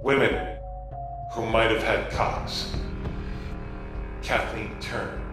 Women who might have had cocks. Kathleen turned